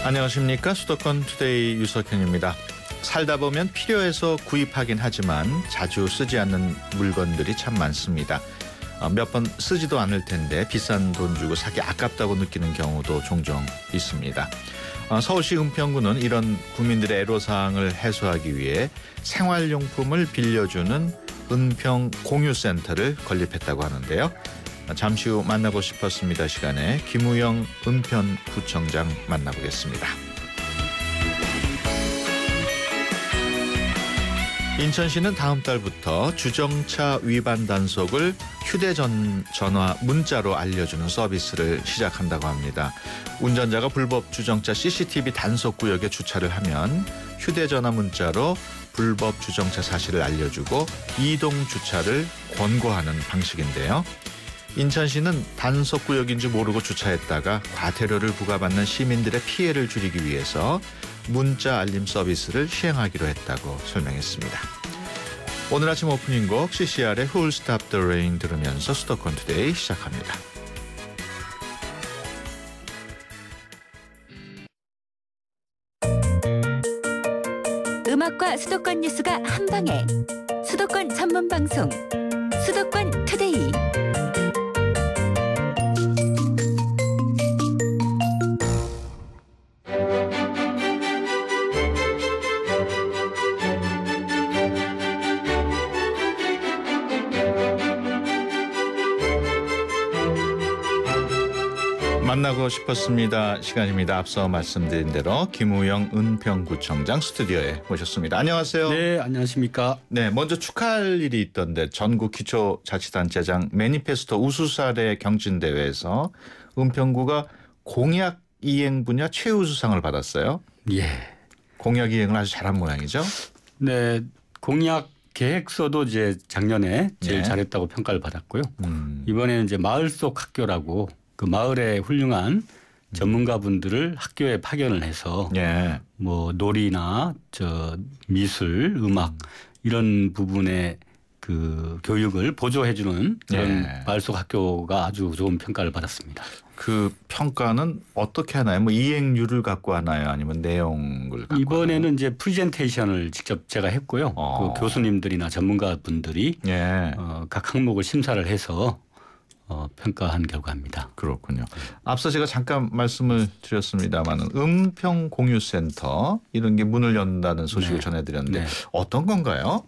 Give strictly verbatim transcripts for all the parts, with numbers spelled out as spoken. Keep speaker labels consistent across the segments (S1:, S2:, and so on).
S1: 안녕하십니까. 수도권 투데이 유석현입니다. 살다 보면 필요해서 구입하긴 하지만 자주 쓰지 않는 물건들이 참 많습니다. 몇 번 쓰지도 않을 텐데 비싼 돈 주고 사기 아깝다고 느끼는 경우도 종종 있습니다. 서울시 은평구는 이런 국민들의 애로사항을 해소하기 위해 생활용품을 빌려주는 은평 공유센터를 건립했다고 하는데요. 잠시 후 만나고 싶었습니다 시간에 김우영 은평구청장 만나보겠습니다. 인천시는 다음 달부터 주정차 위반 단속을 휴대전화 문자로 알려주는 서비스를 시작한다고 합니다. 운전자가 불법 주정차 씨씨티비 단속구역에 주차를 하면 휴대전화 문자로 불법 주정차 사실을 알려주고 이동 주차를 권고하는 방식인데요. 인천시는 단속구역인 줄 모르고 주차했다가 과태료를 부과받는 시민들의 피해를 줄이기 위해서 문자 알림 서비스를 시행하기로 했다고 설명했습니다. 오늘 아침 오프닝 곡 씨씨알의 Who'll Stop the Rain 들으면서 수도권 투데이 시작합니다.
S2: 음악과 수도권 뉴스가 한방에 수도권 전문 방송 수도권 투데이.
S1: 만나고 싶었습니다 시간입니다. 앞서 말씀드린 대로 김우영 은평구청장 스튜디오에 모셨습니다. 안녕하세요.
S3: 네, 안녕하십니까.
S1: 네, 먼저 축하할 일이 있던데 전국 기초자치단체장 매니페스토 우수사례 경진대회에서 은평구가 공약 이행 분야 최우수상을 받았어요.
S3: 예.
S1: 공약 이행을 아주 잘한 모양이죠.
S3: 네, 공약 계획서도 이제 작년에 제일
S1: 네.
S3: 잘했다고 평가를 받았고요.
S1: 음.
S3: 이번에는 이제 마을 속 학교라고 그 마을의 훌륭한 전문가분들을 학교에 파견을 해서
S1: 예.
S3: 뭐 놀이나 저 미술, 음악 이런 부분의 그 교육을 보조해주는 그런
S1: 예.
S3: 마을 속 학교가 아주 좋은 평가를 받았습니다.
S1: 그 평가는 어떻게 하나요? 뭐 이행률을 갖고 하나요? 아니면 내용을 갖고
S3: 이번에는
S1: 하나요?
S3: 이제 프레젠테이션을 직접 제가 했고요.
S1: 어.
S3: 그 교수님들이나 전문가분들이
S1: 예.
S3: 어, 각 항목을 심사를 해서 어, 평가한 결과입니다.
S1: 그렇군요. 앞서 제가 잠깐 말씀을 드렸습니다만 은평 공유센터 이런 게 문을 연다는 소식을
S3: 네.
S1: 전해드렸는데
S3: 네.
S1: 어떤 건가요?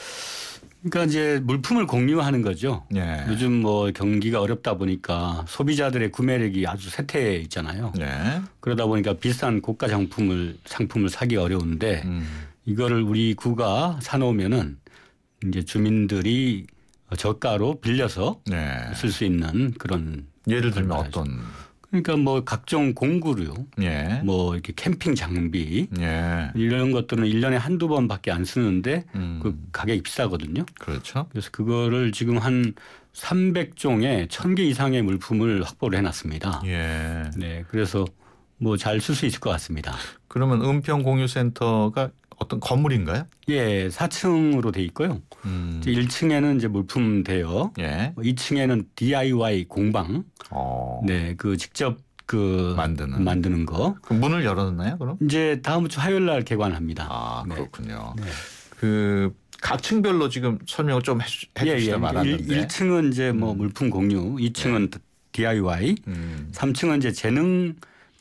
S3: 그러니까 이제 물품을 공유하는 거죠.
S1: 예.
S3: 요즘 뭐 경기가 어렵다 보니까 소비자들의 구매력이 아주 쇠퇴해 있잖아요.
S1: 예.
S3: 그러다 보니까 비싼 고가 상품을 상품을 사기 어려운데
S1: 음.
S3: 이거를 우리 구가 사놓으면은 이제 주민들이 저가로 빌려서
S1: 네.
S3: 쓸 수 있는 그런
S1: 예를 들면
S3: 말하죠.
S1: 어떤?
S3: 그러니까 뭐 각종 공구류,
S1: 예.
S3: 뭐 이렇게 캠핑 장비
S1: 예.
S3: 이런 것들은 일 년에 한두 번밖에 안 쓰는데
S1: 음.
S3: 그 가격이 비싸거든요.
S1: 그렇죠.
S3: 그래서 그거를 지금 한 삼백 종에 천 개 이상의 물품을 확보를 해놨습니다.
S1: 예.
S3: 네, 그래서 뭐 잘 쓸 수 있을 것 같습니다.
S1: 그러면 은평 공유센터가 어떤 건물인가요?
S3: 예, 사 층으로 돼 있고요.
S1: 음.
S3: 이제 일 층에는 이제 물품 대여,
S1: 예.
S3: 이 층에는 디아이와이 공방,
S1: 어.
S3: 네, 그 직접 그
S1: 만드는.
S3: 만드는 거.
S1: 그 문을 열어놨나요, 그럼?
S3: 이제 다음 주 화요일 날 개관합니다.
S1: 아,
S3: 네.
S1: 그렇군요.
S3: 네.
S1: 그 각 층별로 지금 설명을 좀 해주시다
S3: 예, 예.
S1: 말았는데.
S3: 일 층은 이제 뭐 물품 공유, 이 층은 디아이와이,
S1: 음.
S3: 삼 층은 이제 재능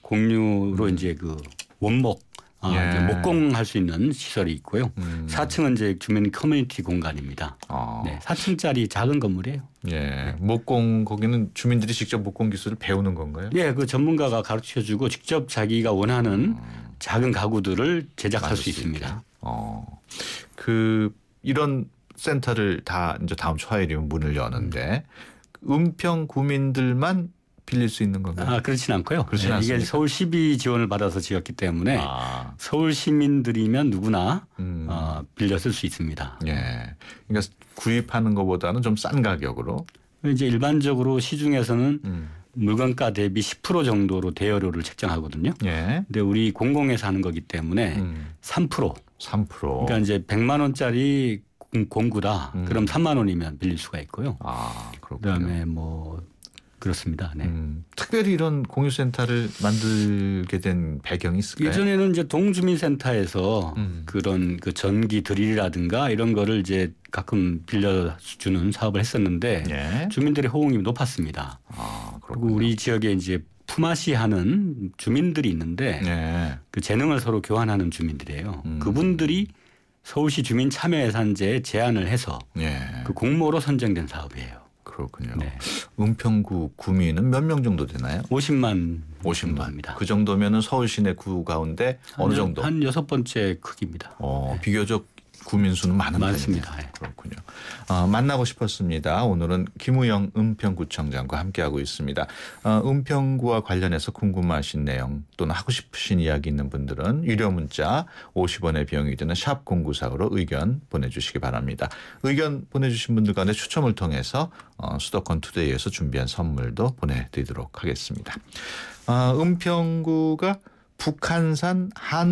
S3: 공유로
S1: 음.
S3: 이제 그 원목, 아,
S1: 예.
S3: 이제 목공할 수 있는 시설이 있고요.
S1: 음.
S3: 사 층은 이제 주민 커뮤니티 공간입니다.
S1: 아.
S3: 네, 사 층짜리 작은 건물이에요.
S1: 예. 목공 거기는 주민들이 직접 목공 기술을 배우는 건가요?
S3: 예, 그 전문가가 가르쳐주고 직접 자기가 원하는
S1: 음.
S3: 작은 가구들을 제작할
S1: 만들
S3: 수
S1: 수
S3: 있습니다.
S1: 있게. 어. 그 이런 센터를 다 이제 다음 주 화요일이면 문을 여는데 은평 구민들만 빌릴 수 있는 건가요?
S3: 아, 그렇진 않고요.
S1: 그렇진
S3: 네, 이게
S1: 않습니까?
S3: 서울시비 지원을 받아서 지었기 때문에
S1: 아.
S3: 서울 시민들이면 누구나
S1: 음.
S3: 어, 빌려 쓸 수 있습니다.
S1: 예. 그러니까 구입하는 것보다는 좀 싼 가격으로.
S3: 이제 일반적으로 시중에서는
S1: 음.
S3: 물건가 대비 십 퍼센트 정도로 대여료를 책정하거든요.
S1: 예.
S3: 근데 우리 공공에서 하는 거기 때문에
S1: 음.
S3: 삼 퍼센트.
S1: 삼 퍼센트.
S3: 그러니까 이제 백만 원짜리 공- 공구다.
S1: 음.
S3: 그럼 삼만 원이면 빌릴 수가 있고요.
S1: 아, 그렇군요.
S3: 그다음에 뭐 그렇습니다. 네.
S1: 음, 특별히 이런 공유센터를 만들게 된 배경이 있을까요?
S3: 예전에는 이제 동주민센터에서
S1: 음.
S3: 그런 그 전기 드릴이라든가 이런 거를 이제 가끔 빌려주는 사업을 했었는데
S1: 예.
S3: 주민들의 호응이 높았습니다.
S1: 아,
S3: 그리고
S1: 그렇군요.
S3: 우리 지역에 이제 품앗이 하는 주민들이 있는데
S1: 예.
S3: 그 재능을 서로 교환하는 주민들이에요.
S1: 음.
S3: 그분들이 서울시 주민 참여 예산제에 제안을 해서
S1: 예.
S3: 그 공모로 선정된 사업이에요.
S1: 그렇군요.
S3: 네.
S1: 은평구 구민은 몇 명 정도 되나요?
S3: 오십만
S1: 오십만.
S3: 입니다.
S1: 그 정도면은 서울 시내 구 가운데 어느 정도?
S3: 한 여섯 번째 크기입니다.
S1: 어, 비교적 구민 수는 많은
S3: 많습니다.
S1: 편이네요.
S3: 예.
S1: 그렇군요. 어, 만나고 싶었습니다. 오늘은 김우영 은평구청장과 함께하고 있습니다. 어, 은평구와 관련해서 궁금하신 내용 또는 하고 싶으신 이야기 있는 분들은 유료 문자 오십 원의 비용이 드는 샵 공구사으로 의견 보내주시기 바랍니다. 의견 보내주신 분들 가운데 추첨을 통해서 어, 수도권 투데이에서 준비한 선물도 보내드리도록 하겠습니다. 어, 은평구가 북한산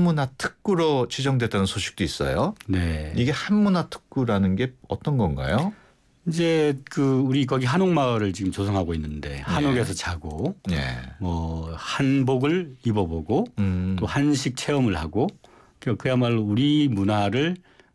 S1: 한문화특구로 지정됐다는 소식도 있어요.
S3: 네.
S1: 이게 한문화특구라는 게 어떤 건가요?
S3: 이제 그 우리 거기 한옥마을을 지금 조성하고 있는데 한옥에서 자고
S1: 네.
S3: 뭐 한복을 입어보고
S1: 음.
S3: 또 한식 체험을 하고 그- 그야말로 우리 문화를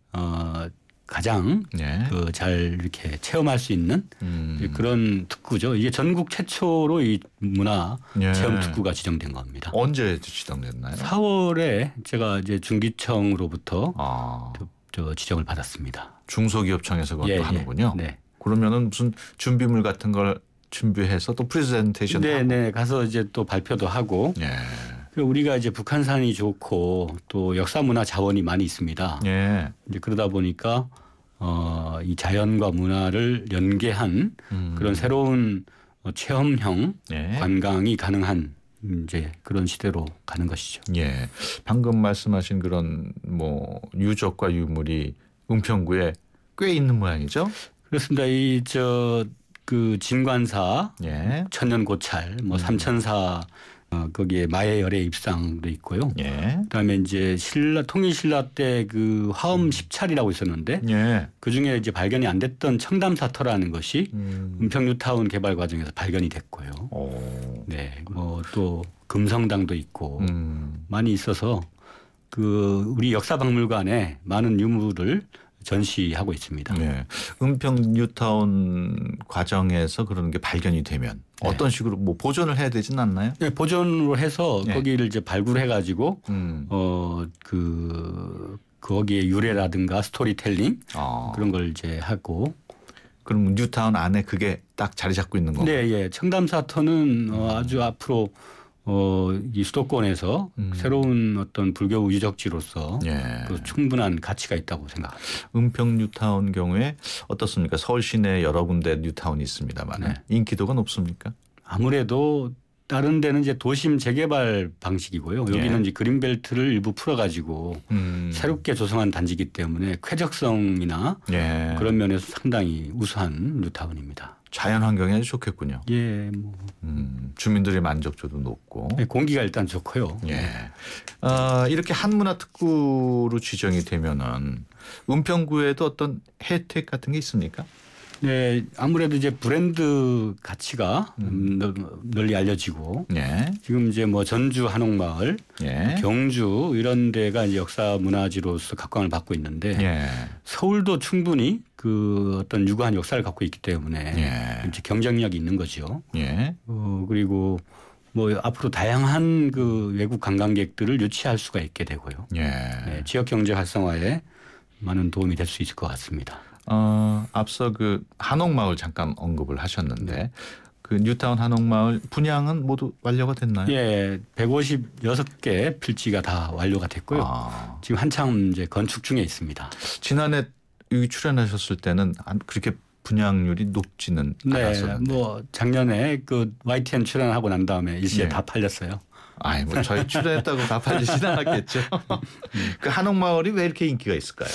S3: 어 가장
S1: 네.
S3: 그 잘 이렇게 체험할 수 있는
S1: 음.
S3: 그런 특구죠. 이게 전국 최초로 이 문화
S1: 예.
S3: 체험 특구가 지정된 겁니다.
S1: 언제 지정됐나요?
S3: 사월에 제가 이제 중기청으로부터
S1: 아,
S3: 저 지정을 받았습니다.
S1: 중소기업청에서 그것도
S3: 예, 예.
S1: 하는군요.
S3: 네.
S1: 그러면은 무슨 준비물 같은 걸 준비해서 또 프레젠테이션
S3: 네,
S1: 하고.
S3: 네. 가서 이제 또 발표도 하고
S1: 예.
S3: 그 우리가 이제 북한산이 좋고 또 역사 문화 자원이 많이 있습니다.
S1: 예.
S3: 이제 그러다 보니까 어, 이 자연과 문화를 연계한
S1: 음.
S3: 그런 새로운 어, 체험형
S1: 예.
S3: 관광이 가능한 이제 그런 시대로 가는 것이죠.
S1: 예. 방금 말씀하신 그런 뭐 유적과 유물이 은평구에 꽤 있는 모양이죠?
S3: 그렇습니다. 이 저 그 진관사,
S1: 예.
S3: 천년고찰, 뭐
S1: 음.
S3: 삼천사 어, 거기에 마의 열애 입상도 있고요.
S1: 예.
S3: 그다음에 이제 신라 통일신라 때 그 화엄 십찰이라고 있었는데
S1: 예.
S3: 그 중에 이제 발견이 안 됐던 청담사터라는 것이
S1: 음.
S3: 은평 뉴타운 개발 과정에서 발견이 됐고요.
S1: 오.
S3: 네, 뭐 또 금성당도 있고
S1: 음.
S3: 많이 있어서 그 우리 역사박물관에 많은 유물을 전시하고 있습니다.
S1: 네. 은평 뉴타운 과정에서 그런 게 발견이 되면
S3: 네.
S1: 어떤 식으로 뭐 보존을 해야 되진 않나요?
S3: 네, 보존으로 해서
S1: 네.
S3: 거기를 이제 발굴해 가지고
S1: 음.
S3: 어 그 거기에 유래라든가 스토리텔링
S1: 어.
S3: 그런 걸 이제 하고
S1: 그럼 뉴타운 안에 그게 딱 자리 잡고 있는 건가요?
S3: 네, 예. 청담사터는 어, 아주 앞으로 어, 이 수도권에서
S1: 음.
S3: 새로운 어떤 불교 유적지로서
S1: 예.
S3: 그 충분한 가치가 있다고 생각합니다.
S1: 은평 뉴타운 경우에 어떻습니까? 서울 시내 여러 군데 뉴타운이 있습니다만
S3: 네.
S1: 인기도가 높습니까?
S3: 아무래도 다른 데는 이제 도심 재개발 방식이고요. 여기는
S1: 예.
S3: 이제 그린벨트를 일부 풀어가지고
S1: 음.
S3: 새롭게 조성한 단지이기 때문에 쾌적성이나
S1: 예.
S3: 그런 면에서 상당히 우수한 뉴타운입니다.
S1: 자연 환경이 아주 좋겠군요.
S3: 예, 뭐
S1: 음. 주민들의 만족도도 높고.
S3: 네, 공기가 일단 좋고요.
S1: 예. 어, 이렇게 한문화 특구로 지정이 되면은 은평구에도 어떤 혜택 같은 게 있습니까?
S3: 네, 아무래도 이제 브랜드 가치가
S1: 음.
S3: 널- 널리 알려지고
S1: 예.
S3: 지금 이제 뭐 전주 한옥마을,
S1: 예.
S3: 경주 이런 데가 이제 역사 문화지로서 각광을 받고 있는데
S1: 예.
S3: 서울도 충분히 그 어떤 유구한 역사를 갖고 있기 때문에
S1: 예.
S3: 이제 경쟁력이 있는 거죠.
S1: 예.
S3: 어, 그리고 뭐 앞으로 다양한 그 외국 관광객들을 유치할 수가 있게 되고요.
S1: 예.
S3: 네, 지역 경제 활성화에 많은 도움이 될 수 있을 것 같습니다.
S1: 어, 앞서 그 한옥마을 잠깐 언급을 하셨는데 그 뉴타운 한옥마을 분양은 모두 완료가 됐나요?
S3: 예, 백오십육 개 필지가 다 완료가 됐고요.
S1: 아,
S3: 지금 한참 이제 건축 중에 있습니다.
S1: 지난해 여기 출연하셨을 때는 안- 그렇게 분양률이 높지는
S3: 네,
S1: 않았었는데.
S3: 뭐 작년에 그 와이티엔 출연하고 난 다음에 일시에
S1: 네.
S3: 다 팔렸어요.
S1: 아이 뭐 저희 출연했다고 다 팔리진 않았겠죠. 그 한옥마을이 왜 이렇게 인기가 있을까요?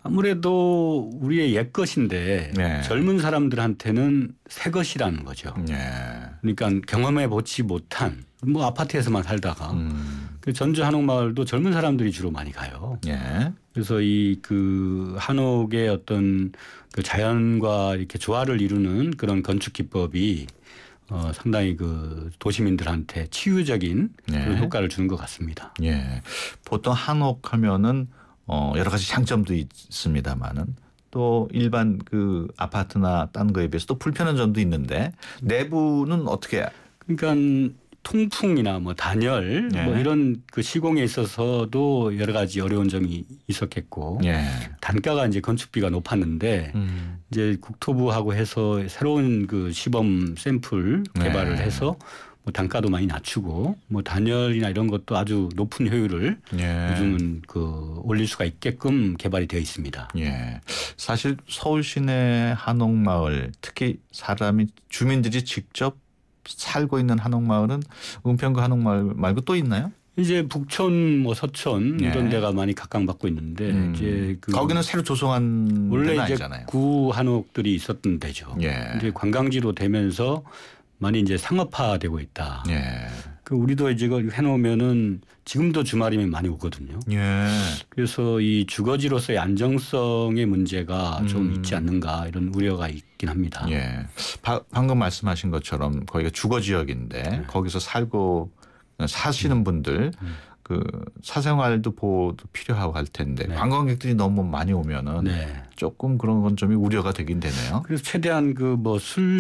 S3: 아무래도 우리의 옛 것인데
S1: 네.
S3: 젊은 사람들한테는 새 것이라는 거죠.
S1: 예.
S3: 그러니까 경험해 보지 못한 뭐 아파트에서만 살다가
S1: 음.
S3: 그 전주 한옥마을도 젊은 사람들이 주로 많이 가요.
S1: 예.
S3: 그래서 이 그 한옥의 어떤 그 자연과 이렇게 조화를 이루는 그런 건축 기법이 어, 상당히 그 도시민들한테 치유적인
S1: 네.
S3: 그런 효과를 주는 것 같습니다.
S1: 예. 보통 한옥하면은 어 여러 가지 장점도 있습니다만은 또 일반 그 아파트나 딴 거에 비해서 또 불편한 점도 있는데 내부는 어떻게?
S3: 그러니까 통풍이나 뭐 단열
S1: 예.
S3: 뭐 이런 그 시공에 있어서도 여러 가지 어려운 점이 있었겠고
S1: 예.
S3: 단가가 이제 건축비가 높았는데
S1: 음.
S3: 이제 국토부하고 해서 새로운 그 시범 샘플 개발을
S1: 네.
S3: 해서 뭐 단가도 많이 낮추고 뭐 단열이나 이런 것도 아주 높은 효율을
S1: 예.
S3: 요즘은 그 올릴 수가 있게끔 개발이 되어 있습니다.
S1: 예. 사실 서울 시내 한옥마을 특히 사람이 주민들이 직접 살고 있는 한옥마을은 은평구 한옥마을 말고 또 있나요?
S3: 이제 북촌 뭐 서촌
S1: 예.
S3: 이런 데가 많이 각광받고 있는데
S1: 음.
S3: 이제 그
S1: 거기는 새로 조성한
S3: 원래
S1: 데는
S3: 이제
S1: 아니잖아요.
S3: 구 한옥들이 있었던 데죠.
S1: 예.
S3: 이제 관광지로 되면서 많이 이제 상업화되고 있다.
S1: 예.
S3: 그 우리도 이제 이거 해놓으면은 지금도 주말이면 많이 오거든요.
S1: 예.
S3: 그래서 이 주거지로서의 안정성의 문제가
S1: 음.
S3: 좀 있지 않는가 이런 우려가 있긴 합니다.
S1: 예. 바, 방금 말씀하신 것처럼 거기가 주거 지역인데
S3: 네.
S1: 거기서 살고 사시는 분들
S3: 음.
S1: 그 사생활도 보호도 필요하고 할 텐데
S3: 네.
S1: 관광객들이 너무 많이 오면은
S3: 네.
S1: 조금 그런 건 점이 우려가 되긴 되네요.
S3: 그래서 최대한 그 뭐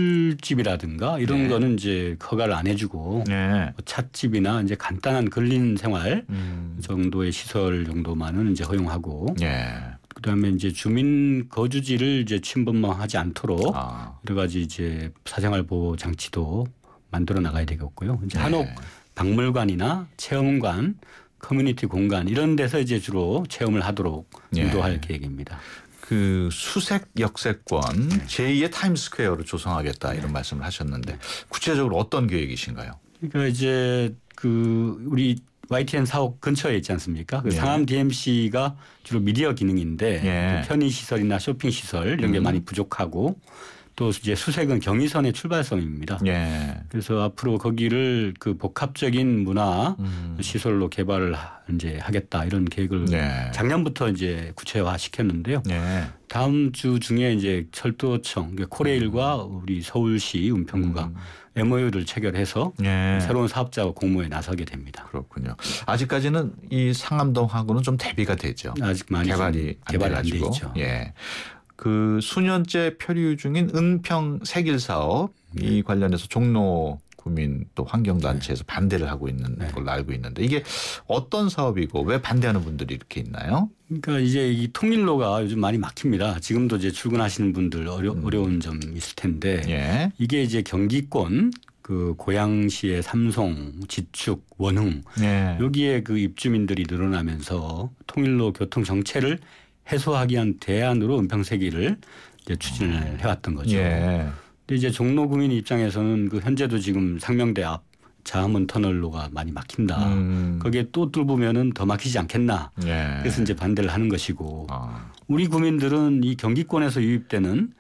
S3: 술집이라든가 이런
S1: 네.
S3: 거는 이제 허가를 안 해주고
S1: 네.
S3: 뭐 찻집이나 이제 간단한 근린 생활
S1: 음.
S3: 정도의 시설 정도만은 이제 허용하고
S1: 예.
S3: 그다음에 이제 주민 거주지를 이제 침범하지 않도록
S1: 아.
S3: 여러 가지 이제 사생활 보호 장치도 만들어 나가야 되겠고요. 이제
S1: 네.
S3: 한옥 박물관이나 체험관, 커뮤니티 공간 이런 데서 이제 주로 체험을 하도록
S1: 예.
S3: 유도할 계획입니다.
S1: 그 수색 역세권
S3: 네.
S1: 제이의 타임스퀘어를 조성하겠다 이런 말씀을 하셨는데 구체적으로 어떤 계획이신가요?
S3: 그러니까 이제 그 우리 와이티엔 사옥 근처에 있지 않습니까? 그
S1: 예.
S3: 상암 디엠씨가 주로 미디어 기능인데
S1: 예.
S3: 그 편의 시설이나 쇼핑 시설 이런 게
S1: 음.
S3: 많이 부족하고 또 이제 수색은 경의선의 출발점입니다.
S1: 예.
S3: 그래서 앞으로 거기를 그 복합적인 문화
S1: 음.
S3: 시설로 개발을 하- 이제 하겠다 이런 계획을
S1: 네.
S3: 작년부터 이제 구체화 시켰는데요.
S1: 예.
S3: 다음 주 중에 이제 철도청, 그러니까 코레일과 우리 서울시 은평구가
S1: 음.
S3: 엠오유를 체결해서
S1: 예.
S3: 새로운 사업자와 공모에 나서게 됩니다.
S1: 그렇군요. 아직까지는 이 상암동하고는 좀 대비가 되죠.
S3: 아직 많이
S1: 개발이 안
S3: 개발이 안 돼
S1: 돼가지고.
S3: 있죠.
S1: 예. 그 수년째 표류 중인 은평 세길 사업 이 관련해서 종로 구민 또 환경단체에서 반대를 하고 있는
S3: 네.
S1: 걸로 알고 있는데 이게 어떤 사업이고 왜 반대하는 분들이 이렇게 있나요?
S3: 그러니까 이제 이 통일로가 요즘 많이 막힙니다. 지금도 이제 출근하시는 분들 어려,
S1: 음.
S3: 어려운 점 있을 텐데
S1: 예.
S3: 이게 이제 경기권 그 고양시의 삼송, 지축, 원흥
S1: 예.
S3: 여기에 그 입주민들이 늘어나면서 통일로 교통 정체를 해소하기 위한 대안으로 은평세기를 이제 추진을 해왔던 거죠.
S1: 예.
S3: 근데 이제 종로 구민 입장에서는 그 현재도 지금 상명대 앞 자하문 터널로가 많이 막힌다.
S1: 음.
S3: 거기에 또 뚫으면은 더 막히지 않겠나.
S1: 예.
S3: 그래서 이제 반대를 하는 것이고
S1: 아.
S3: 우리 구민들은 이 경기권에서 유입되는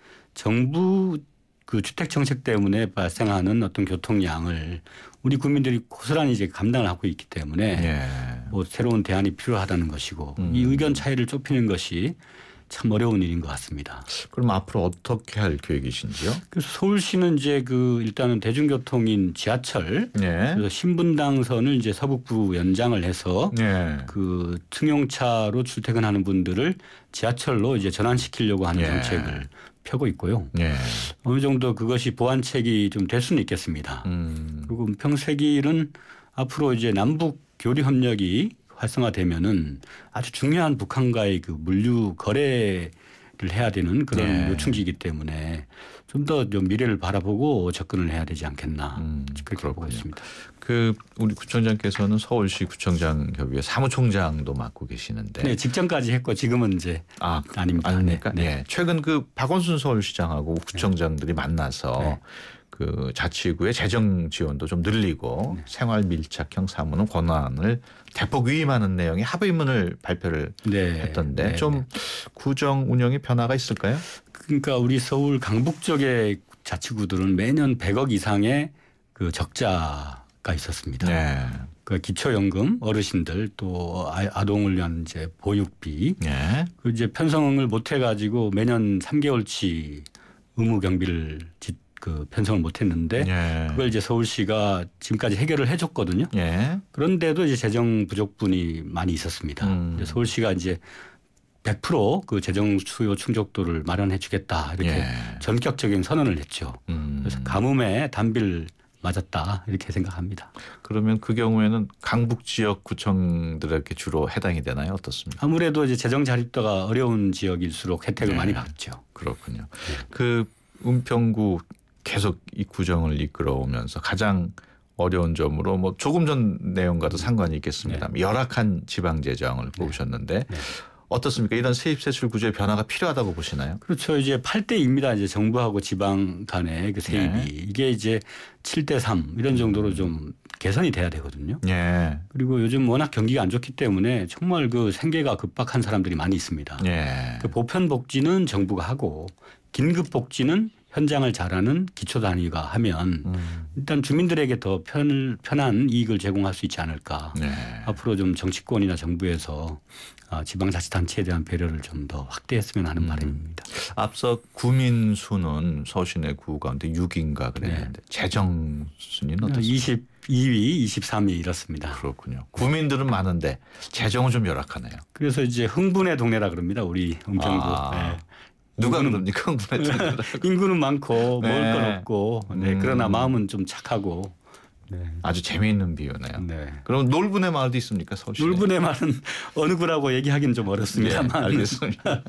S3: 정부 그 주택 정책 때문에 발생하는 어떤 교통량을 우리 국민들이 고스란히 이제 감당을 하고 있기 때문에
S1: 예.
S3: 뭐 새로운 대안이 필요하다는 것이고
S1: 음.
S3: 이 의견 차이를 좁히는 것이 참 어려운 일인 것 같습니다.
S1: 그럼 앞으로 어떻게 할 계획이신지요?
S3: 그래서 서울시는 이제 그 일단은 대중교통인 지하철
S1: 예.
S3: 그래서 신분당선을 이제 서북부 연장을 해서
S1: 예.
S3: 그 승용차로 출퇴근하는 분들을 지하철로 이제 전환시키려고 하는
S1: 예.
S3: 정책을 펴고 있고요.
S1: 예.
S3: 어느 정도 그것이 보완책이 좀 될 수는 있겠습니다.
S1: 음.
S3: 그리고 은평세길은 앞으로 이제 남북 교류 협력이 활성화되면은 아주 중요한 북한과의 그 물류 거래를 해야 되는 그런
S1: 네.
S3: 요충지이기 때문에 좀 더 미래를 바라보고 접근을 해야 되지 않겠나
S1: 음,
S3: 그렇게 보고 있습니다.
S1: 그 우리 구청장께서는 서울시 구청장 협의회 사무총장도 맡고 계시는데
S3: 네, 직전까지 했고 지금은 이제
S1: 아
S3: 아닙니다.
S1: 아닙니까?
S3: 네.
S1: 네. 최근 그 박원순 서울시장하고 구청장들이 만나서
S3: 네.
S1: 그 자치구의 재정 지원도 좀 늘리고
S3: 네.
S1: 생활 밀착형 사무는 권한을 대폭 위임하는 내용의 합의문을 발표를
S3: 네.
S1: 했던데
S3: 네.
S1: 좀 구정 운영에 변화가 있을까요?
S3: 그러니까 우리 서울 강북 쪽의 자치구들은 매년 백억 이상의 그 적자가 있었습니다.
S1: 네.
S3: 그 기초연금 어르신들 또 아- 아동을 위한 이제 보육비
S1: 네.
S3: 그 이제 편성을 못 해가지고 매년 삼 개월치 의무 경비를 지, 그 편성을 못했는데
S1: 예.
S3: 그걸 이제 서울시가 지금까지 해결을 해줬거든요.
S1: 예.
S3: 그런데도 이제 재정 부족분이 많이 있었습니다.
S1: 음.
S3: 이제 서울시가 이제 백 퍼센트 그 재정 수요 충족도를 마련해 주겠다 이렇게
S1: 예.
S3: 전격적인 선언을 했죠.
S1: 음.
S3: 그래서 가뭄에 단비를 맞았다 이렇게 생각합니다.
S1: 그러면 그 경우에는 강북 지역 구청들에게 주로 해당이 되나요? 어떻습니까?
S3: 아무래도 이제 재정 자립도가 어려운 지역일수록 혜택을
S1: 네.
S3: 많이 받죠.
S1: 그렇군요. 그 은평구 계속 이 구정을 이끌어오면서 가장 어려운 점으로 뭐 조금 전 내용과도 상관이 있겠습니다.
S3: 네.
S1: 열악한 지방 재정을 뽑으셨는데
S3: 네.
S1: 어떻습니까? 이런 세입 세출 구조의 변화가 필요하다고 보시나요?
S3: 그렇죠. 이제 팔 대 이입니다. 이제 정부하고 지방 간의 그 세입이
S1: 네.
S3: 이게 이제 칠 대 삼 이런 정도로 좀 개선이 돼야 되거든요.
S1: 예.
S3: 그리고 요즘 워낙 경기가 안 좋기 때문에 정말 그 생계가 급박한 사람들이 많이 있습니다.
S1: 예.
S3: 그 보편 복지는 정부가 하고 긴급 복지는 현장을 잘하는 기초 단위가 하면
S1: 음.
S3: 일단 주민들에게 더 편, 편한 이익을 제공할 수 있지 않을까.
S1: 네.
S3: 앞으로 좀 정치권이나 정부에서 지방자치단체에 대한 배려를 좀 더 확대했으면 하는
S1: 음.
S3: 바람입니다.
S1: 앞서 구민 수는 서울시내 구 가운데 육인가 그랬는데
S3: 네.
S1: 재정 순위는 어떻습니까?
S3: 이십이 위, 이십삼 위 이렇습니다.
S1: 그렇군요. 구민들은 많은데 재정은 좀 열악하네요.
S3: 그래서 이제 흥분의 동네라 그럽니다. 우리 은평구.
S1: 아.
S3: 네.
S1: 누가
S3: 인구는,
S1: 그럽니까? 흥분했던
S3: 인구는 많고
S1: 네.
S3: 먹을 건 없고 네.
S1: 음.
S3: 그러나 마음은 좀 착하고. 네.
S1: 아주 재미있는 비유네요.
S3: 네.
S1: 그럼 놀분의 마을도 있습니까? 서울시.
S3: 놀분의 말은 어느 구라고 얘기하기는 좀
S1: 네,
S3: 어렵습니다만.
S1: 알겠습니다.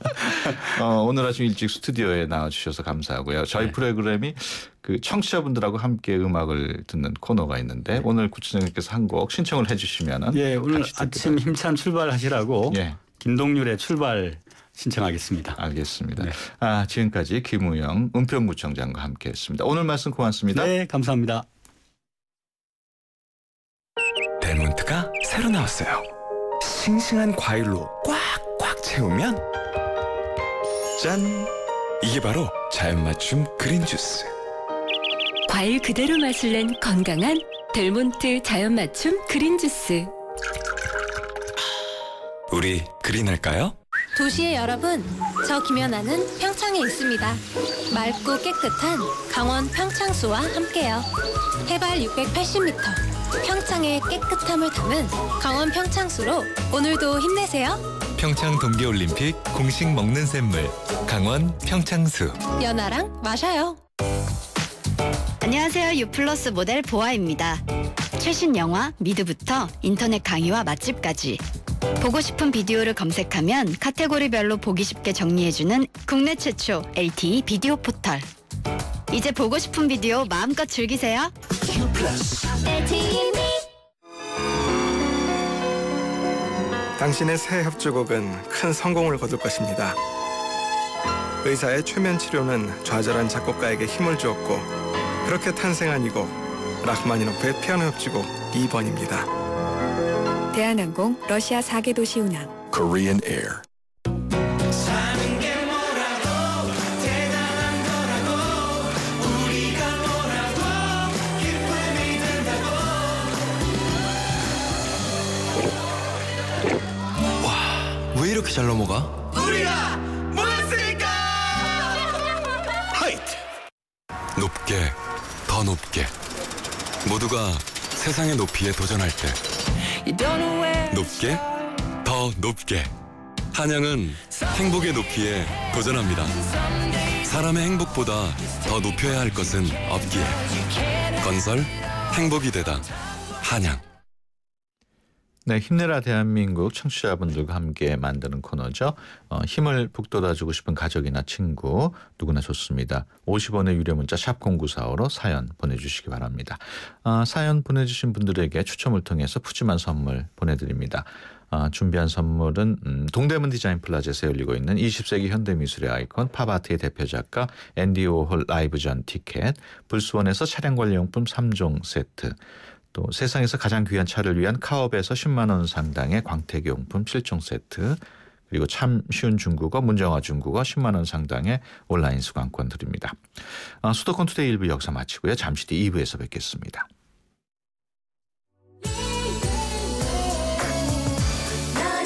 S1: 어, 오늘 아침 일찍 스튜디오에 나와주셔서 감사하고요. 저희
S3: 네.
S1: 프로그램이 그 청취자분들하고 함께 음악을 듣는 코너가 있는데 오늘 구치장님께서 한 곡 신청을 해주시면은
S3: 예, 오늘
S1: 같이 듣기로
S3: 아침 힘찬 출발하시라고
S1: 예.
S3: 김동률의 출발 신청하겠습니다.
S1: 알겠습니다.
S3: 네.
S1: 아, 지금까지 김우영 은평구청장과 함께했습니다. 오늘 말씀 고맙습니다.
S3: 네, 감사합니다.
S4: 델몬트가 새로 나왔어요. 싱싱한 과일로 꽉꽉 채우면 짠! 이게 바로 자연 맞춤 그린 주스.
S2: 과일 그대로 맛을 낸 건강한 델몬트 자연 맞춤 그린 주스.
S4: 우리 그린할까요?
S5: 도시의 여러분, 저 김연아는 평창에 있습니다. 맑고 깨끗한 강원 평창수와 함께요. 해발 육백팔십 미터, 평창의 깨끗함을 담은 강원 평창수로 오늘도 힘내세요.
S4: 평창 동계올림픽 공식 먹는 샘물 강원 평창수.
S5: 연아랑 마셔요.
S6: 안녕하세요. 유플러스 모델 보아입니다. 최신 영화 미드부터 인터넷 강의와 맛집까지 보고 싶은 비디오를 검색하면 카테고리별로 보기 쉽게 정리해주는 국내 최초 엘티이 비디오 포털. 이제 보고 싶은 비디오 마음껏 즐기세요.
S7: 당신의 새 협주곡은 큰 성공을 거둘 것입니다. 의사의 최면 치료는 좌절한 작곡가에게 힘을 주었고 그렇게 탄생한 이 곡 라흐마니노프의 피아노 협주곡 이 번입니다.
S8: 대한항공 러시아 사 개 도시 운항.
S4: Korean Air.
S9: 왜 이렇게 잘 넘어가?
S4: 우리가 모였으니까! 하이트! 높게, 더 높게. 모두가 세상의 높이에 도전할 때 높게, 더 높게. 한양은 행복의 높이에 도전합니다. 사람의 행복보다 더 높여야 할 것은 없기에. 건설, 행복이 되다. 한양.
S1: 네, 힘내라 대한민국 청취자분들과 함께 만드는 코너죠. 어, 힘을 북돋아주고 싶은 가족이나 친구 누구나 좋습니다. 오십 원의 유료 문자 샵 공구사오로 사연 보내주시기 바랍니다. 어, 사연 보내주신 분들에게 추첨을 통해서 푸짐한 선물 보내드립니다. 어, 준비한 선물은 음, 동대문 디자인 플라자에서 열리고 있는 이십 세기 현대미술의 아이콘 팝아트의 대표 작가 앤디 워홀 라이브전 티켓, 불스원에서 차량관리용품 삼 종 세트, 또 세상에서 가장 귀한 차를 위한 카업에서 십만 원 상당의 광택용품 칠 종 세트, 그리고 참 쉬운 중국어 문정아 중국어 십만 원 상당의 온라인 수강권 드립니다. 아, 수도권 투데이 일 부 역사 마치고요. 잠시 뒤 이 부에서 뵙겠습니다.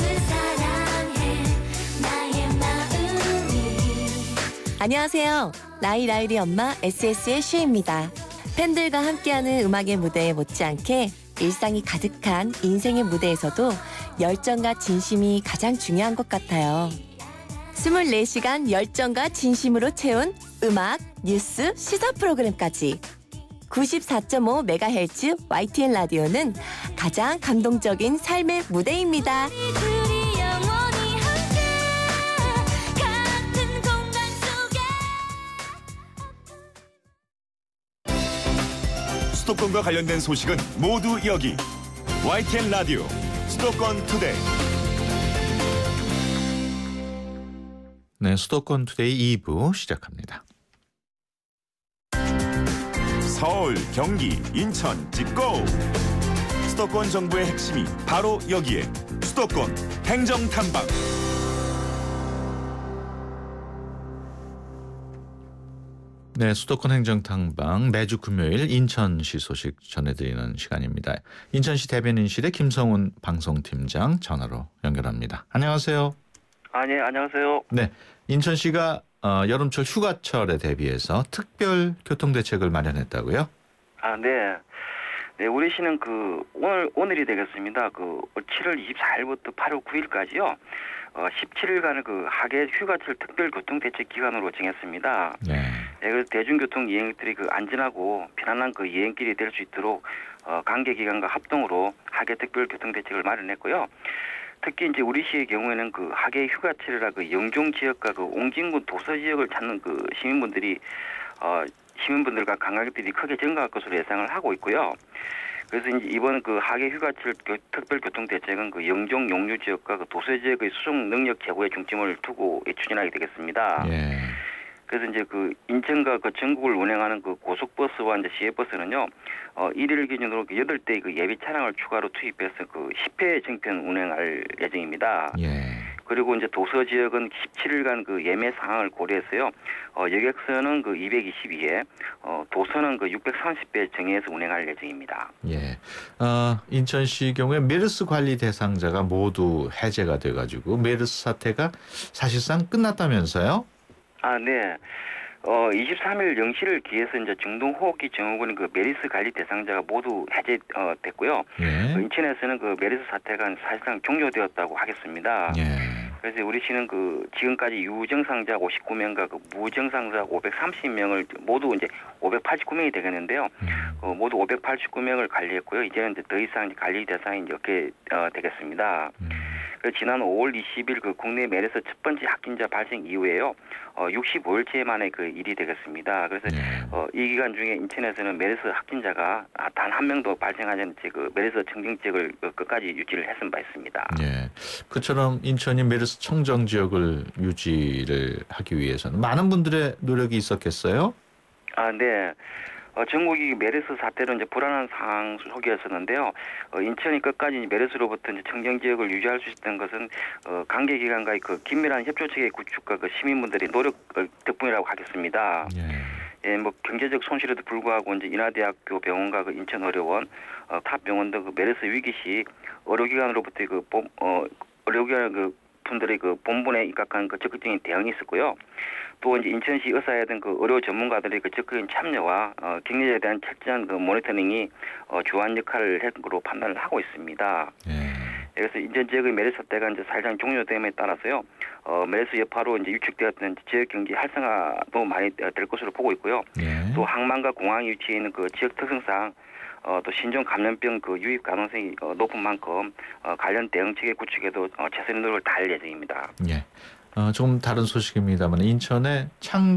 S10: 안녕하세요.
S9: 라이라이리 엄마 에스에스의 슈입니다. 팬들과 함께하는 음악의 무대에 못지않게 일상이 가득한 인생의 무대에서도 열정과 진심이 가장 중요한 것 같아요. 스물네 시간 열정과 진심으로 채운 음악, 뉴스, 시사 프로그램까지 구십사 점 오 메가헤르츠 와이티엔 라디오는 가장 감동적인 삶의 무대입니다.
S10: 수도권과 관련된 소식은 모두 여기 와이티엔 라디오 수도권 투데이.
S1: 네, 수도권 투데이 이 부 시작합니다.
S10: 서울, 경기, 인천 찍고 수도권 정부의 핵심이 바로 여기에 수도권 행정탐방.
S1: 네, 수도권 행정탐방 매주 금요일 인천시 소식 전해드리는 시간입니다. 인천시 대변인실의 김성훈 방송팀장 전화로 연결합니다. 안녕하세요.
S11: 아, 네, 안녕하세요.
S1: 네, 인천시가 어, 여름철 휴가철에 대비해서 특별 교통대책을 마련했다고요?
S11: 아, 네. 네, 우리 시는 그 오늘 오늘이 되겠습니다. 그 칠월 이십사일부터 팔월 구일까지요. 어, 십칠 일간을 그 하계 휴가철 특별 교통대책 기간으로 정했습니다.
S1: 네.
S11: 네, 그래서 대중교통 이행들이 그 안전하고 편안한 그 이행길이 될 수 있도록 어, 관계기관과 합동으로 하계 특별 교통대책을 마련했고요. 특히 이제 우리 시의 경우에는 그 하계 휴가철이라 그 영종 지역과 그 옹진군 도서 지역을 찾는 그 시민분들이 어, 시민분들과 관광객들이 크게 증가할 것으로 예상을 하고 있고요. 그래서 이제 이번 그 하계 휴가철 특별 교통 대책은 그 영종 용류 지역과 그 도서 지역의 수송 능력 제고에 중점을 두고 추진하게 되겠습니다.
S1: 예.
S11: 그래서 이제 그 인천과 그 전국을 운행하는 그 고속버스와 이제 시외버스는요, 어, 일일 기준으로 그 여덟 대의 그 예비 차량을 추가로 투입해서 그 십 회 정편 운행할 예정입니다.
S1: 예.
S11: 그리고 이제 도서 지역은 십칠 일간 그 예매 상황을 고려해서요, 어, 여객선은 그 이백이십이 회, 어, 도서는 그 육백삼십 회 정해서 운행할 예정입니다.
S1: 예. 어, 인천시 경우에 메르스 관리 대상자가 모두 해제가 돼가지고 메르스 사태가 사실상 끝났다면서요?
S11: 아, 네. 어, 이십삼 일 영 시를 기해서 이제 중동호흡기 증후군 그 메르스 관리 대상자가 모두 해제됐고요.
S1: 예.
S11: 그 인천에서는 그 메르스 사태가 사실상 종료되었다고 하겠습니다.
S1: 예.
S11: 그래서 우리 시는 그 지금까지 유증상자 오십구 명과 그 무증상자 오백삼십 명을 모두 이제 오백팔십구 명이 되겠는데요.
S1: 음.
S11: 어, 모두 오백팔십구 명을 관리했고요. 이제는 이제 더 이상 관리 대상이 이렇게 어, 되겠습니다.
S1: 음.
S11: 그래서 지난 오월 이십일 그 국내 메르스 첫 번째 확진자 발생 이후에요. 어, 육십오 일째 만에 그 일이 되겠습니다. 그래서
S1: 예.
S11: 어, 이 기간 중에 인천에서는 메르스 확진자가 단 한 명도 발생하지 않은 채 그 메르스 청정지역을 끝까지 유지를 했은 바 있습니다.
S1: 예. 그처럼 인천이 메르스 청정 지역을 유지를 하기 위해서는 많은 분들의 노력이 있었겠어요?
S11: 아, 네. 어, 전국이 메르스 사태로 이제 불안한 상황 속이었었는데요. 어, 인천이 끝까지 메르스로부터 이제 청정 지역을 유지할 수 있었던 것은 어, 관계기관과의 그 긴밀한 협조 체계 구축과 그 시민분들의 노력 덕분이라고 하겠습니다.
S1: 예.
S11: 예, 뭐 경제적 손실에도 불구하고 이제 인하대학교 병원과 그 인천의료원, 어, 타 병원도 그 메르스 위기 시 의료기관으로부터 그 본, 어, 의료기관 그 분들의 그 본분에 입각한 그 적극적인 대응이 있었고요. 또 이제 인천시 의사회 등 그 의료 전문가들의 그 적극적인 참여와 어, 격리에 대한 철저한 그 모니터링이 어, 주한 역할을 한 것으로 판단을 하고 있습니다.
S1: 예.
S11: 그래서 인천 지역의 메르스 사태가 이제 사실상 종료됨에 따라서요, 어, 메르스 여파로 이제 유축되었던 지역 경기 활성화도 많이 될 것으로 보고 있고요.
S1: 예.
S11: 또 항만과 공항이 위치해 있는 그 지역 특성상 어, 또 신종 감염병 그 유입 가능성이 어, 높은 만큼 어, 관련 대응 체계 구축에도 어, 최선의 노력을 다할 예정입니다.
S1: 예. 어, 조금 다른 소식입니다만 인천에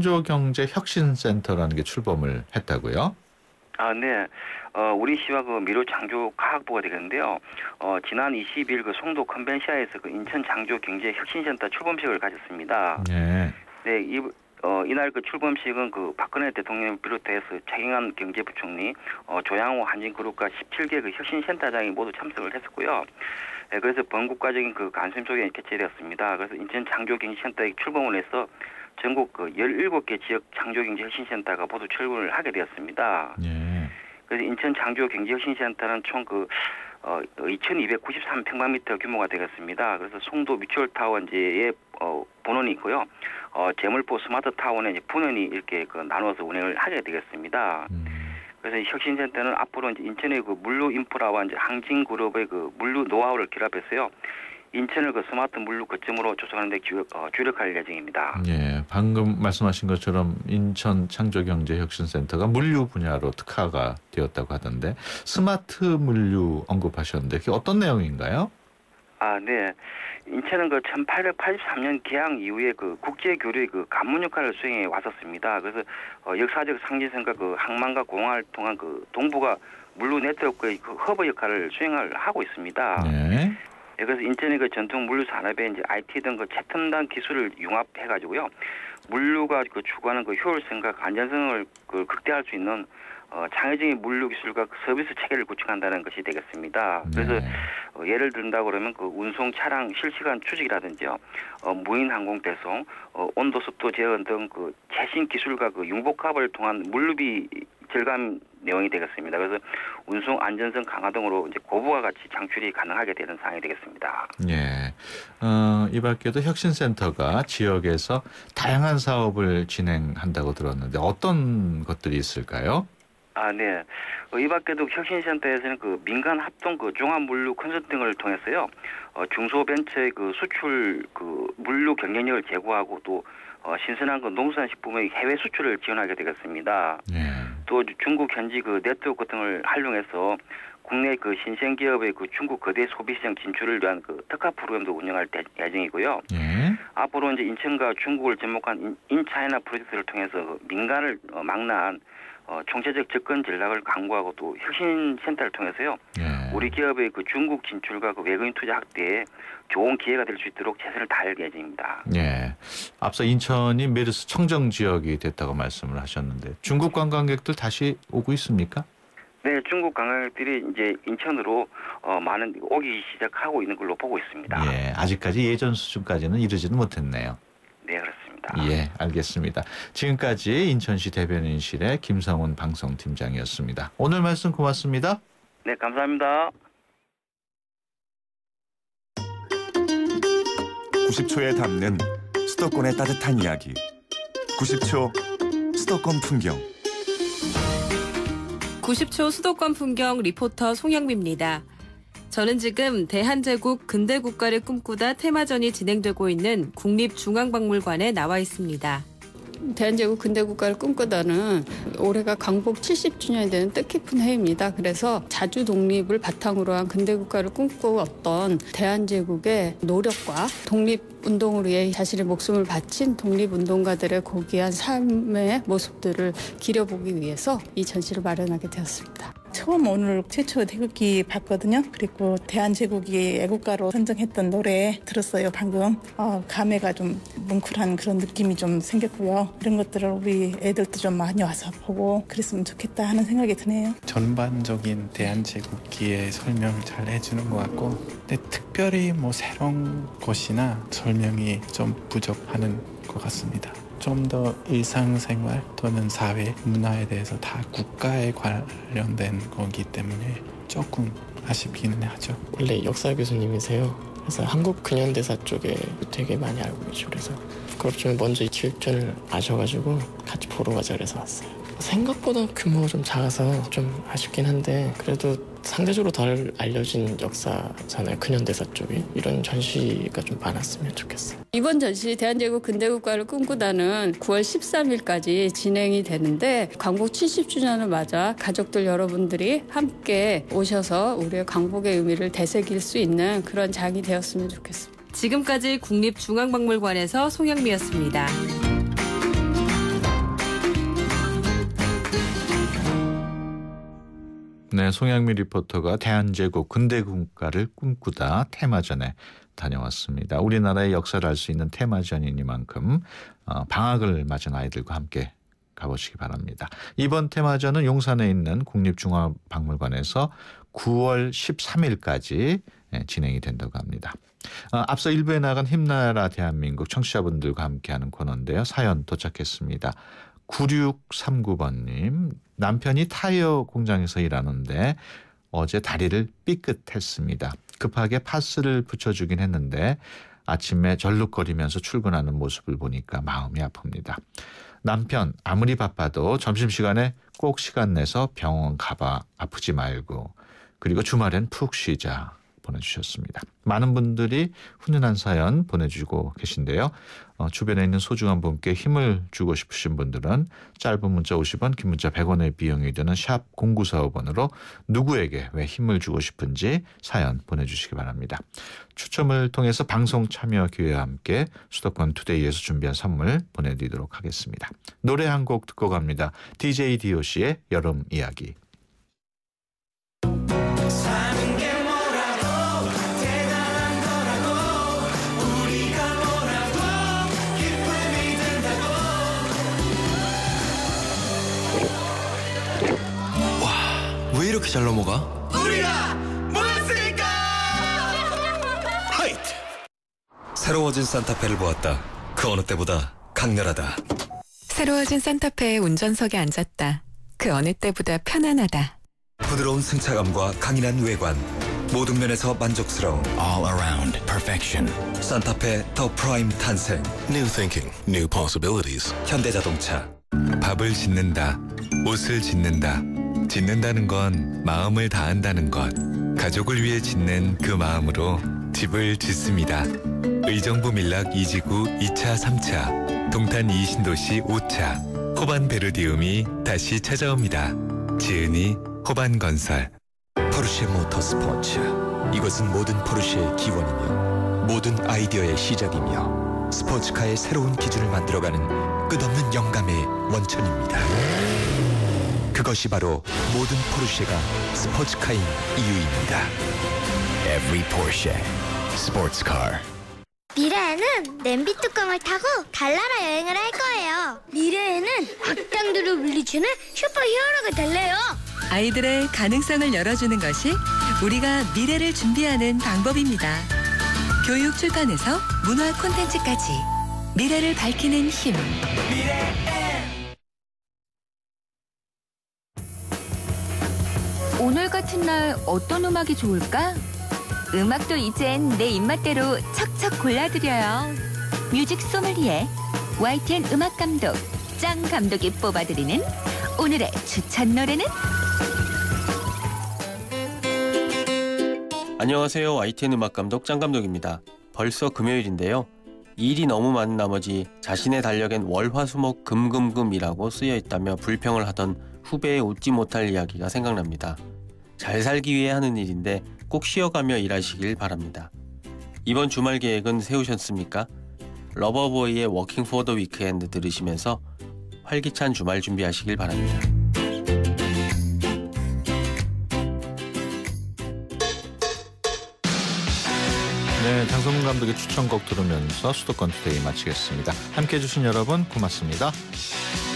S1: 창조경제혁신센터라는 게 출범을 했다고요?
S11: 아, 네. 어, 우리 시와 그 미래창조과학부가 되겠는데요. 어, 지난 이십 일 그 송도 컨벤시아에서 그 인천 창조경제혁신센터 출범식을 가졌습니다.
S1: 네.
S11: 네, 이, 어, 이날 그 출범식은 그 박근혜 대통령을 비롯해서 최경환 경제부총리, 어, 조양호 한진그룹과 십칠 개 그 혁신센터장이 모두 참석을 했었고요. 네, 그래서 번국가적인 그 관심 속에 개최되었습니다. 그래서 인천 창조경제센터에 출범을 해서 전국 그 열일곱 개 지역 창조경제혁신센터가 모두 출범을 하게 되었습니다.
S1: 예.
S11: 그래서 인천 창조경제혁신센터는 총 그 어, 이천이백구십삼 평방미터 규모가 되겠습니다. 그래서 송도 뮤추얼타워 이제의 어, 본원이 있고요. 어, 제물포 스마트타운에 이제 분원이 이렇게 그 나눠서 운행을 하게 되겠습니다.
S1: 음.
S11: 그래서 이 혁신센터는 앞으로 이제 인천의 그 물류 인프라와 이제 항진그룹의 그 물류 노하우를 결합해서요. 인천을 그 스마트 물류 거점으로 조성하는 데 주력, 어, 주력할 예정입니다.
S1: 예, 방금 말씀하신 것처럼 인천 창조경제혁신센터가 물류 분야로 특화가 되었다고 하던데 스마트 물류 언급하셨는데 그게 어떤 내용인가요?
S11: 아, 네. 인천은 그 천팔백팔십삼 년 개항 이후에 그 국제 교류의 그 관문 역할을 수행해 왔었습니다. 그래서 어, 역사적 상징성과 그 항만과 공항을 통한 그 동북아 물류 네트워크의 그 허브 역할을 수행을 하고 있습니다.
S1: 네.
S11: 예, 그래서 인천의 그 전통 물류 산업에 이제 아이티 등 그 최첨단 기술을 융합해 가지고요. 물류가 그 추구하는 그 효율성과 안전성을 그 극대화할 수 있는 어, 창의적인 물류 기술과 그 서비스 체계를 구축한다는 것이 되겠습니다. 그래서
S1: 네.
S11: 어, 예를 든다 그러면 그 운송 차량 실시간 추적이라든지요, 어, 무인 항공 배송, 어, 온도 습도 제한 등 그 최신 기술과 그 융복합을 통한 물류비 절감 내용이 되겠습니다. 그래서 운송 안전성 강화 등으로 이제 고부가 가치 창출이 가능하게 되는 사항이 되겠습니다.
S1: 예. 어, 이 밖에도 혁신센터가 지역에서 다양한 사업을 진행한다고 들었는데 어떤 것들이 있을까요?
S11: 아, 네. 어, 이 밖에도 혁신센터에서는 그 민간 합동 그 종합 물류 컨설팅을 통해서요, 어, 중소벤처의 그 수출 그 물류 경쟁력을 제고하고 또 어, 신선한 그 농수산식품의 해외 수출을 지원하게 되겠습니다.
S1: 예.
S11: 또 중국 현지 그 네트워크 등을 활용해서 국내 그 신생 기업의 그 중국 거대 소비시장 진출을 위한 그 특화 프로그램도 운영할 예정이고요.
S1: 예.
S11: 앞으로 이제 인천과 중국을 접목한 인, 인차이나 프로젝트를 통해서 그 민간을 어, 망라한 어, 총체적 접근 전략을 강구하고 또 혁신센터를 통해서요.
S1: 예.
S11: 우리 기업의 그 중국 진출과 그 외국인 투자 확대에 좋은 기회가 될 수 있도록 최선을 다할 예정입니다.
S1: 예. 앞서 인천이 메르스 청정 지역이 됐다고 말씀을 하셨는데 중국 관광객들 다시 오고 있습니까?
S11: 네, 중국 관광객들이 이제 인천으로 어, 많은 오기 시작하고 있는 걸로 보고 있습니다.
S1: 예. 아직까지 예전 수준까지는 이르지는 못했네요.
S11: 네, 그렇습니다.
S1: 예, 알겠습니다. 지금까지 인천시 대변인실의 김성훈 방송팀장이었습니다. 오늘 말씀 고맙습니다.
S11: 네, 감사합니다.
S10: 구십 초에 담는 수도권의 따뜻한 이야기. 구십 초 수도권 풍경.
S12: 구십 초 수도권 풍경 리포터 송영미입니다. 저는 지금 대한제국 근대국가를 꿈꾸다 테마전이 진행되고 있는 국립중앙박물관에 나와 있습니다.
S13: 대한제국 근대국가를 꿈꾸다는 올해가 광복 칠십 주년이 되는 뜻깊은 해입니다. 그래서 자주 독립을 바탕으로 한 근대국가를 꿈꾸었던 대한제국의 노력과 독립운동을 위해 자신의 목숨을 바친 독립운동가들의 고귀한 삶의 모습들을 기려보기 위해서 이 전시를 마련하게 되었습니다.
S14: 처음 오늘 최초 태극기 봤거든요. 그리고 대한제국이 애국가로 선정했던 노래 들었어요. 방금 어, 감회가 좀 뭉클한 그런 느낌이 좀 생겼고요. 이런 것들을 우리 애들도 좀 많이 와서 보고 그랬으면 좋겠다 하는 생각이 드네요.
S15: 전반적인 대한제국기의 설명을 잘 해주는 것 같고 근데 특별히 뭐 새로운 것이나 설명이 좀 부족하는 것 같습니다. 좀 더 일상생활 또는 사회, 문화에 대해서 다 국가에 관련된 거기 때문에 조금 아쉽기는 하죠.
S16: 원래 역사 교수님이세요. 그래서 한국 근현대사 쪽에 되게 많이 알고 계시고 그래서 그렇지만 먼저 이 기획전을 아셔가지고 같이 보러 가자 그래서 왔어요. 생각보다 규모가 좀 작아서 좀 아쉽긴 한데 그래도 상대적으로 덜 알려진 역사잖아요. 근현대사 쪽이. 이런 전시가 좀 많았으면 좋겠어요.
S13: 이번 전시 대한제국 근대국가를 꿈꾸다는 구월 십삼일까지 진행이 되는데 광복 칠십 주년을 맞아 가족들 여러분들이 함께 오셔서 우리의 광복의 의미를 되새길 수 있는 그런 장이 되었으면 좋겠습니다.
S12: 지금까지 국립중앙박물관에서 송영미였습니다.
S1: 네, 송영미 리포터가 대한제국 근대국가를 꿈꾸다 테마전에 다녀왔습니다. 우리나라의 역사를 알 수 있는 테마전이니만큼 어, 방학을 맞은 아이들과 함께 가보시기 바랍니다. 이번 테마전은 용산에 있는 국립중앙박물관에서 구월 십삼일까지 진행이 된다고 합니다. 어, 앞서 일부에 나간 힘나라 대한민국 청취자분들과 함께하는 코너인데요. 사연 도착했습니다. 구육삼구 번님, 남편이 타이어 공장에서 일하는데 어제 다리를 삐끗했습니다. 급하게 파스를 붙여주긴 했는데 아침에 절룩거리면서 출근하는 모습을 보니까 마음이 아픕니다. 남편 아무리 바빠도 점심시간에 꼭 시간 내서 병원 가봐 아프지 말고 그리고 주말엔 푹 쉬자 보내주셨습니다. 많은 분들이 훈훈한 사연 보내주고 계신데요. 어, 주변에 있는 소중한 분께 힘을 주고 싶으신 분들은 짧은 문자 오십 원, 긴 문자 백 원의 비용이 드는 샵 공구사오 번으로 누구에게 왜 힘을 주고 싶은지 사연 보내주시기 바랍니다. 추첨을 통해서 방송 참여 기회와 함께 수도권 투데이에서 준비한 선물 보내드리도록 하겠습니다. 노래 한 곡 듣고 갑니다. 디제이 디오씨의 여름 이야기.
S17: 왜 이렇게 잘 넘어가?
S18: 우리가 모였으니까!
S17: 하이트!
S4: 새로워진 산타페를 보았다. 그 어느 때보다 강렬하다.
S8: 새로워진 산타페의 운전석에 앉았다. 그 어느 때보다 편안하다.
S4: 부드러운 승차감과 강인한 외관. 모든 면에서 만족스러운
S17: All around perfection.
S4: 산타페 더 프라임 탄생.
S17: New thinking, new possibilities.
S4: 현대자동차. 밥을 짓는다. 옷을 짓는다. 짓는다는 건 마음을 다한다는 것. 가족을 위해 짓는 그 마음으로 집을 짓습니다. 의정부 밀락 이 지구 이 차, 삼 차, 동탄 이 신도시 오 차. 호반 베르디움이 다시 찾아옵니다. 지은이 호반건설.
S19: 포르쉐 모터스포츠. 이것은 모든 포르쉐의 기원이며 모든 아이디어의 시작이며 스포츠카의 새로운 기준을 만들어가는 끝없는 영감의 원천입니다. 그것이 바로 모든 포르쉐가 스포츠카인 이유입니다. Every Porsche Sports Car.
S20: 미래에는 냄비 뚜껑을 타고 달나라 여행을 할 거예요. 미래에는 악당들을 물리치는 슈퍼히어로가 될래요.
S21: 아이들의 가능성을 열어주는 것이 우리가 미래를 준비하는 방법입니다. 교육 출판에서 문화 콘텐츠까지 미래를 밝히는 힘. 미래.
S2: 오늘 같은 날 어떤 음악이 좋을까? 음악도 이젠 내 입맛대로 척척 골라드려요. 뮤직 소믈리에 와이티엔 음악 감독 짱 감독이 뽑아드리는 오늘의 추천 노래는?
S22: 안녕하세요. 와이티엔 음악 감독 짱 감독입니다. 벌써 금요일인데요. 일이 너무 많은 나머지 자신의 달력엔 월화수목 금금금이라고 쓰여 있다며 불평을 하던 후배의 웃지 못할 이야기가 생각납니다. 잘 살기 위해 하는 일인데 꼭 쉬어가며 일하시길 바랍니다. 이번 주말 계획은 세우셨습니까? 러버보이의 워킹 포 더 위크엔드 들으시면서 활기찬 주말 준비하시길 바랍니다.
S1: 네, 장성문 감독의 추천곡 들으면서 수도권 투데이 마치겠습니다. 함께해 주신 여러분 고맙습니다.